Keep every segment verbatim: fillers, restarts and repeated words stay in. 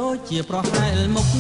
ជាប្រហែលមុខ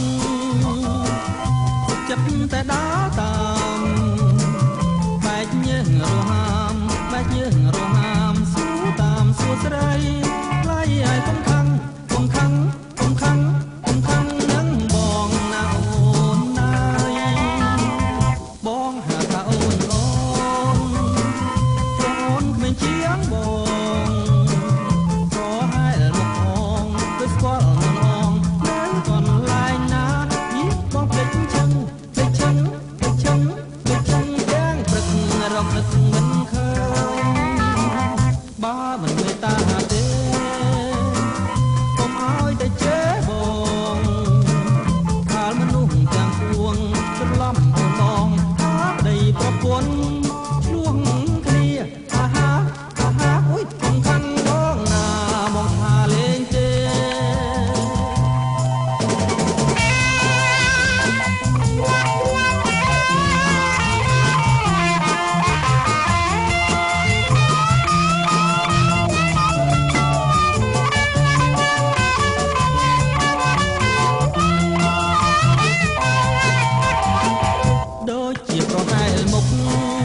ចិត្តតែដើរតាមបែកញើសរហាមបែកញើសរហាមសួរតាមសួរស្រីថ្លៃហើយកុំខឹងកុំខឹងកុំខឹងកុំខឹងនឹងបងណាអូនណាយបងហៅថាអូនអូនអូនគ្មានជាងបងប្រហែលមុខអងដូចស្គាល់មុនអងនៅកន្លែងណាយីបងភ្លេចជឹងភ្លេចជឹងភ្លេចជឹងភ្លេចជឹងទាំងព្រឹករកនឹកមិនឃើញបើមិនមេត្តាទេកុំឲ្យតែជេរបងខាលមនុស្សទាំងពួងច្រឡំអូនបងថាប្តីប្រពន្ធឆ្លោះគ្នាអាហាអាហាអុយកុំខឹងបងណាមកថាលេងទេដូចជាប្រហែលមុខ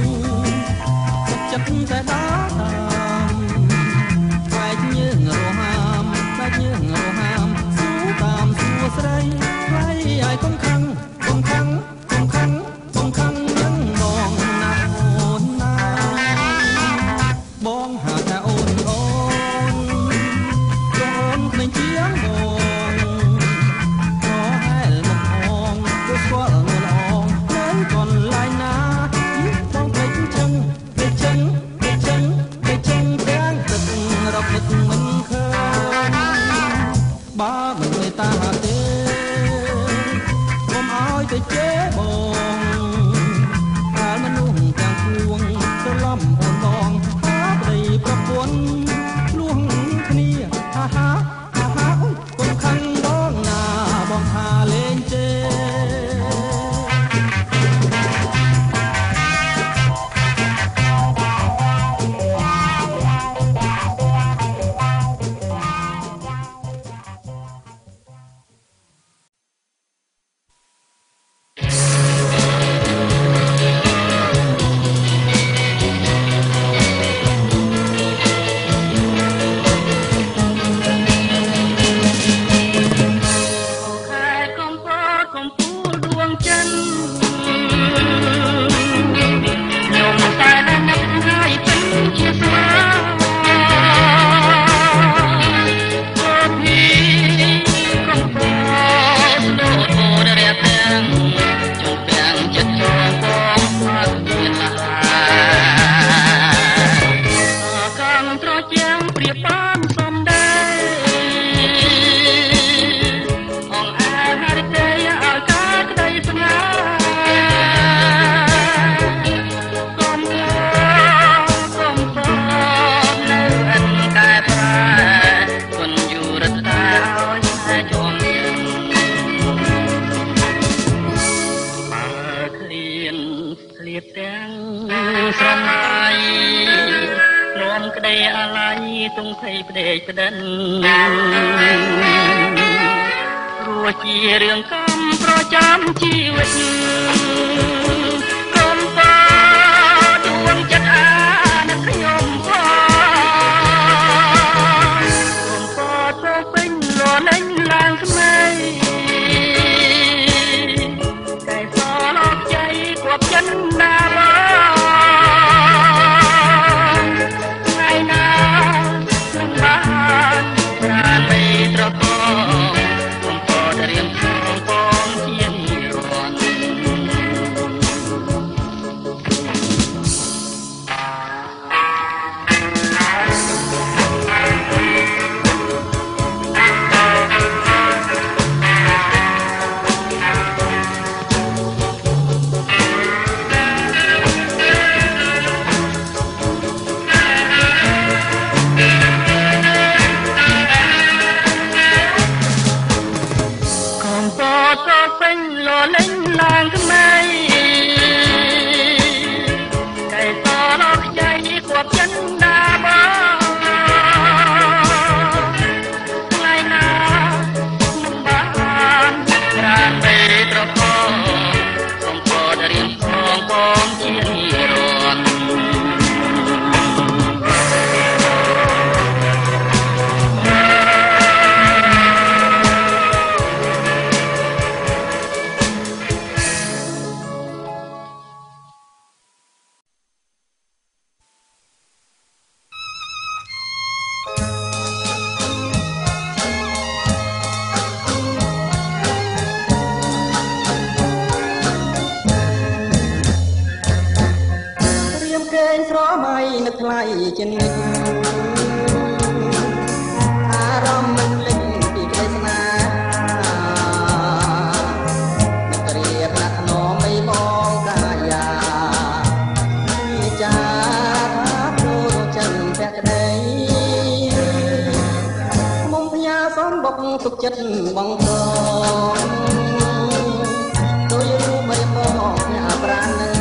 ចិត្តតែដើរតាមបែកញើសរហាមបែកញើសរហាមសួរតាមសួរស្រីថ្លៃហើយកុំខឹងកុំខឹងកុំខឹងកុំខឹងនឹងបងណាអូនណាបងហៅថាអូនអូនអូនគ្មានជាងបងប្រហែលមុខអងដូចស្គាល់មើលអងនៅកន្លែងណាយីបងភ្លេចជឹងភ្លេចជឹងភ្លេចជឹងភ្លេចជឹងទាំងទឹករកនឹកមិនឃើញបើមិនមេត្តាទេកុំឲ្យតែជេរបងកាលមនុស្សទាំងពួងច្រឡំអូនបងថាប្តីប្រពន្ធឆ្លោះគ្នាអាហាអាហាអុយកុំខឹងបងណាបងថាលេងទេ Hãy subscribe cho kênh Ghiền Mì Gõ để không bỏ lỡ ជានិច្ចអារម្មណ៍មិនលេចពីក្តីស្នេហានឹងរៀបណាស់ណមមិនបងកាយាជាចាថាព្រោះចិនភក្តីមុំផ្ញើសំបុកទុកចិត្តបងតដោយរូបរៀបបងផ្ញើប្រាណនឹង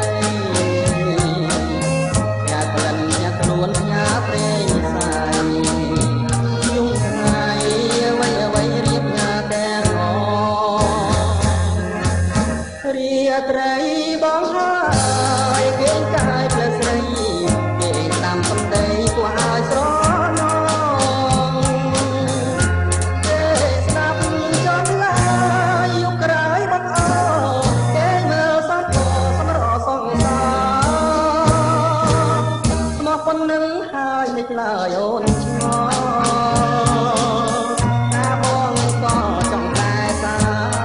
ត្រីបងហើយគេកាយផ្លែស្រីគេតាមសំដីគួរឲ្យស្រណងគេស្ដាប់ចង់ឡាយយុគក្រោយបងអើគេមើលសំពោសម្រសងសាស្មោះប៉ុណ្ណឹងហើយមិនឡើយអូនឆ្ងល់តាបងក៏ចង់តែសា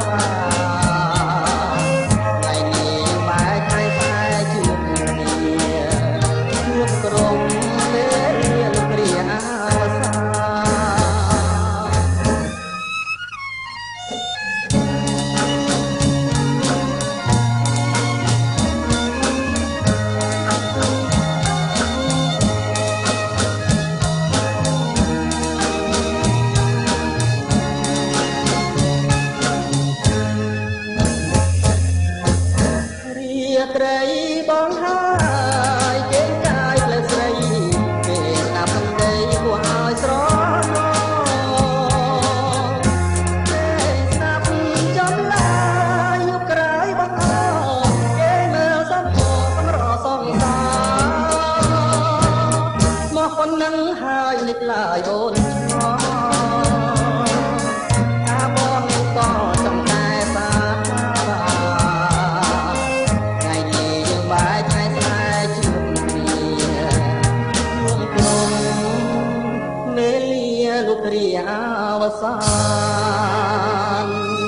ត្រីបងហើយគេកាយផ្លែស្រីគេស្ដាប់សំដីគួរឲ្យស្រណងគេស្ដាប់ចំឡាយយុគក្រោយបងអើគេមើលសំពោសម្រសងសាមកប៉ុណ្ណឹងហើយនិចឡើយអូនឆ្ងល់អាបងក៏ចង់តែសាលោកគ្រាអវសាន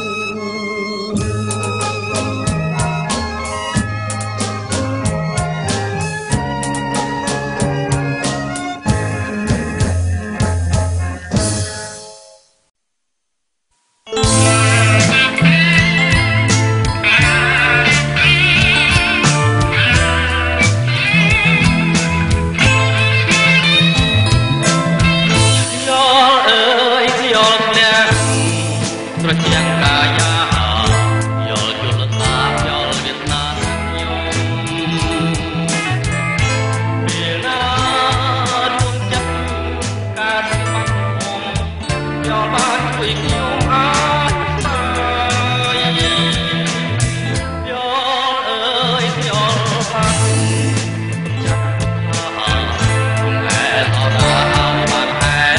yang kaya yol yol tap yol Vietnam yom bila đuông chất ca sĩ bắt hồn yol ban quỳ nhung ai ơi yol ơi yol ban chắc tha cùng lẽ tỏ ra ban hai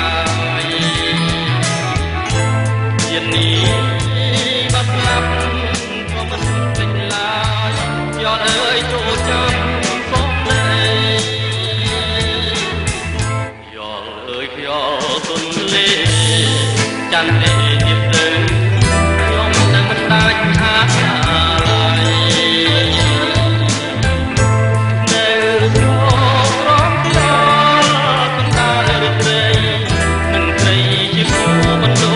นี้บัดลับก็มันเป็นลายย้อนเอ่ยโจจำสองเลยย้อนเอ่ยย้อนตุนเล่จันเล่เดียบเดินยอมแต่มันได้หาอะไรเดินโยกร้องตาคนตาเลือดเลยมันใครที่ผู้มันโด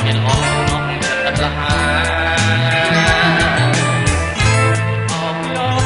อ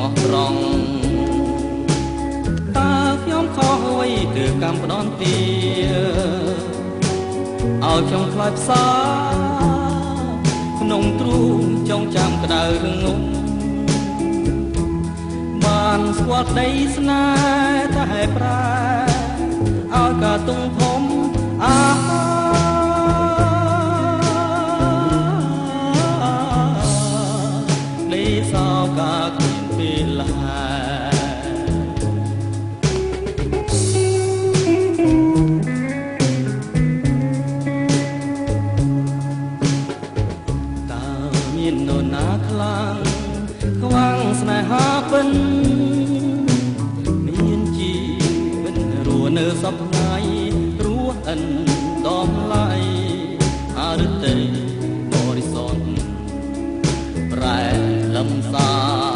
អស់ត្រង់តើខ្ញុំខុសអ្វីទើបកម្មផ្ដន់ទាឲ្យខ្ញុំខ្លាចផ្សាក្នុងទ្រូងចងចាំក្តៅងងបានស្គាល់ក្តីស្នេហ៍តែប្រែឲ្យកាទុងធំអាលេសោកាគ្មានពេលឡាខ្វាំងស្នេហាពិនមានជីវិតរស់នៅសប្ថ្ងៃរស់អិនដំឡៃអរិទេបរិសុទ្ធប្រែលំសា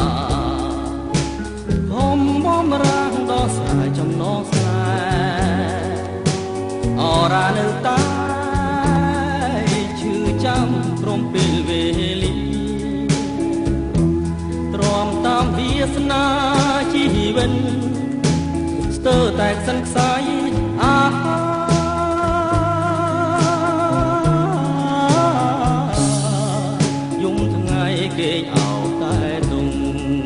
ហមបំរាំងដល់ស្រាយចំណងស្នេហ៍អរានៅតែឈឺចាំព្រមពេលវេលាតាមវាសនាជីវិតស្ទើរតែខ្សិនខ្សាយអាយំថ្ងៃគេអោតែទុំ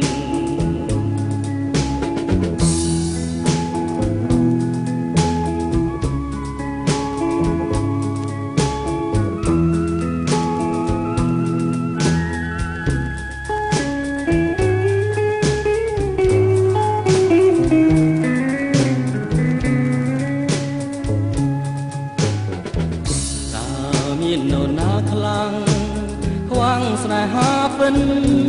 ស្នេហាពិន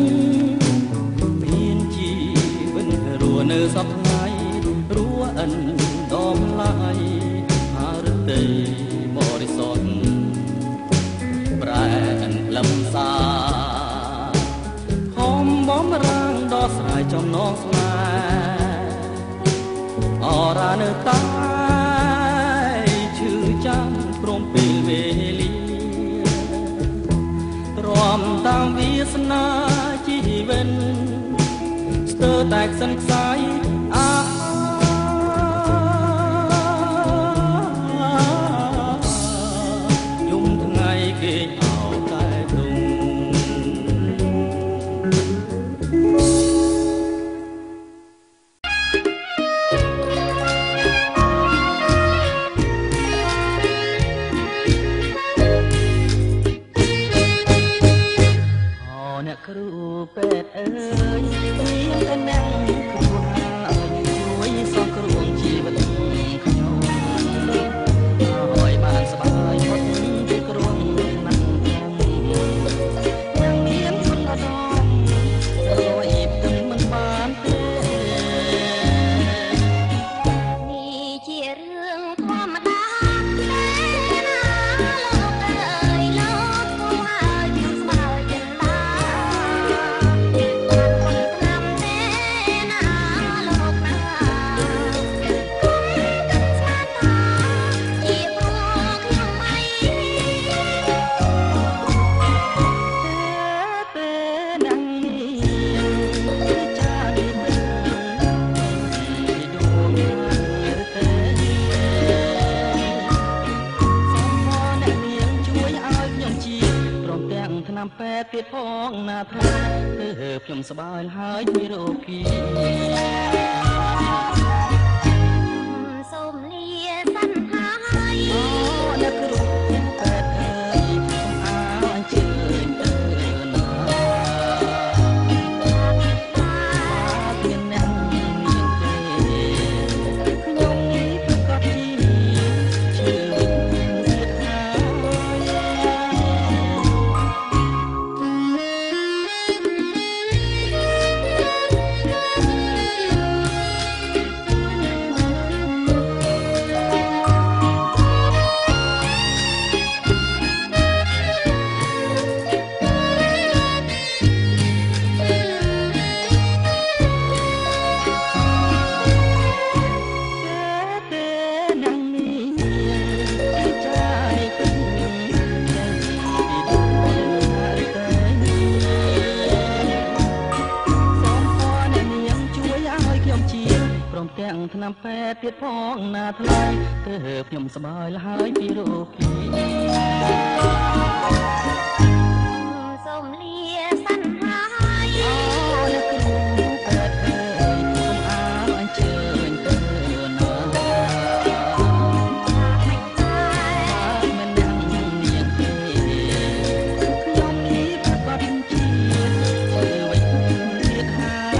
មានជីវិតរស់នៅសប្ថ្ងៃរស់អិនដំឡៃអរិទេបរិសុទ្ធប្រែលំសាហមបំរាំងដល់ស្រ័យចំណងស្នេហ៍អរានៅតែឈឺចាំព្រមពេលវេលាមតាមវាសនាជីវិតស្ទើរតែខ្សិនខ្សាយអាយំថ្ងៃគេអោតែទុំអ្នកគ្រូពេទ្យអើយមានតែអ្នកគ្រូហើយជួយសង្គ្រោះជីវិតខ្ញុំឲ្យបានសប្បាយផុតពីគ្រោះណាស់ខ្ញុំយ៉ាងមានគុណដ៏រយទឹកមិនបានទេនេះជារឿងធម្មតាទេណាលោកអើយលោកគួរឲ្យយល់ស្បើយល់ឡាពេទ្យទៀតផងណាថាទើបខ្ញុំសប្បាយហើយពីរោគីសូមលាសិនហើយអូអ្នកគ្រូពេទ្យអើយខ្ញុំអើអញ្ជើញទៅណាមានអ្នកមានទេខ្ញុំប្រកាសជីជឿទៀតហើយឆ្នាំពេទ្យទៀតផងណាថ្លៃទើបខ្ញុំសប្បាយលហើយពីរោគីសូមលាសិនហើយអូអ្នកគ្រូពេទ្យអើយសូមអើអញ្ជើញទៅណាមិនដឹងនាងទេខ្ញុំគិតបាត់ជាតិធ្វើវិញទៀតហើយ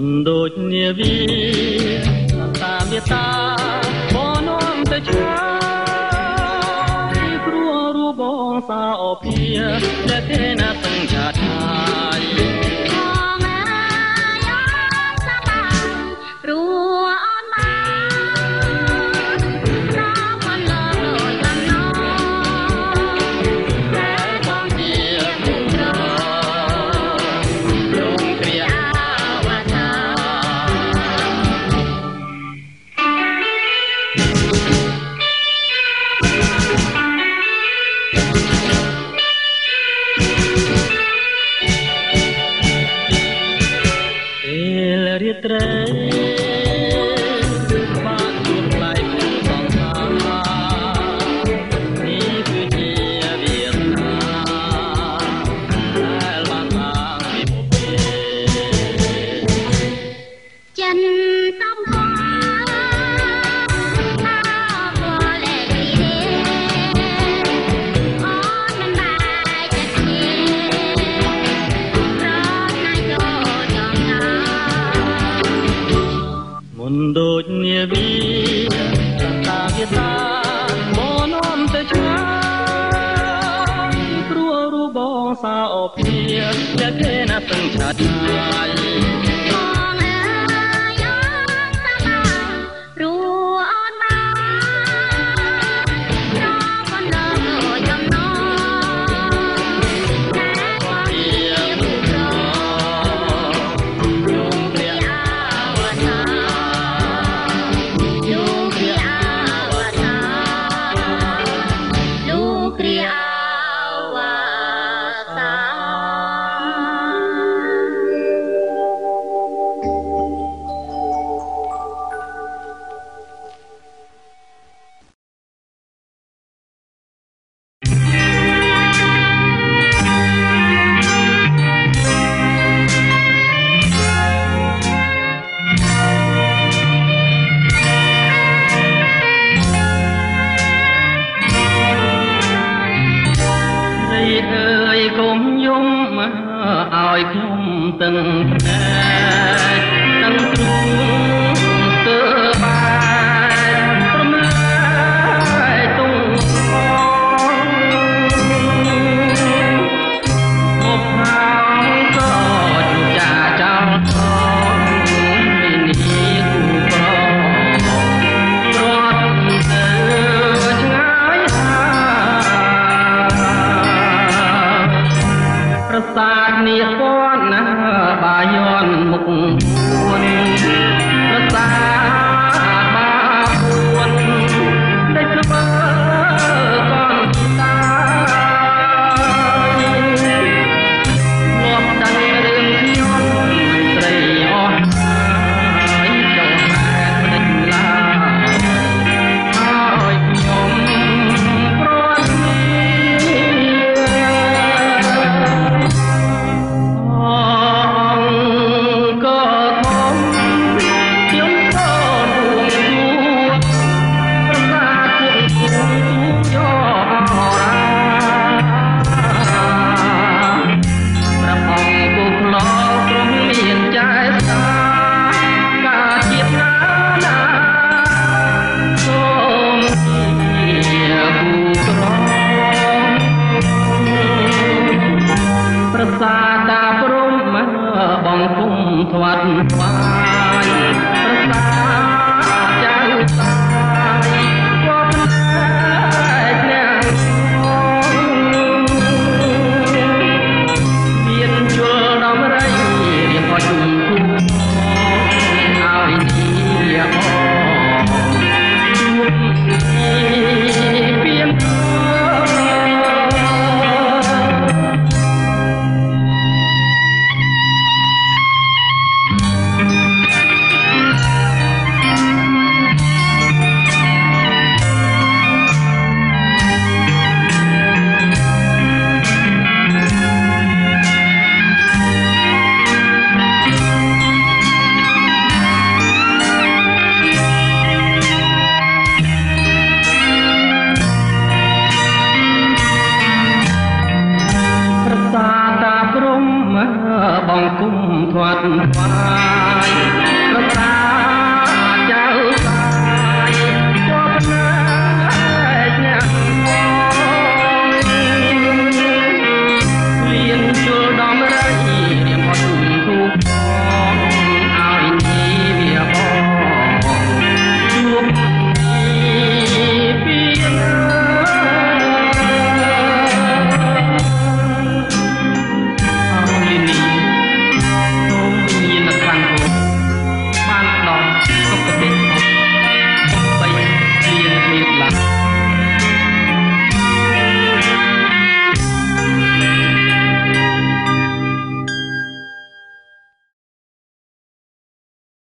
ដូចនាវីតាវាតាបនាំទៅឆ្ងាយព្រោះរូបបងសាអភាដែលគេណាសង្ឃាថាត្រីបានជួបផ្លែពីសងសានេះគឺជាវាសនាដែលបានបានពីពុទ្ធចិនតំបន់ដូចនាវីតាវាតាបនាំទៅឆ្ងាយព្រោះរូបបងសាអភាដែលគេណាសង្ឃាថាឲ្យខ្ញុំទាំងភ្នែកទាំងទ្រូងស្ទើបាយព្រមឡាយទុំមកហើយក៏ចាចោលថងនេះគូប្ររត់ទៅឆ្ងាយប្រសាទនេះបាយ័នមុខពួនរសាបាពួនได้ស្មើកូនតាលោកដឹងរឿងខ្ញុំស្រីអស់ហើយចង់តែផ្ដិចឡាហើយខ្ញុំប្រត់ថ្វាត់ថ្វាយប្រសាចៅតាយគាត់តែអ្នកមានជលដំរីរៀបអជុំគូឲ្យនេះអពីមបងគុំធាត់ថ្វា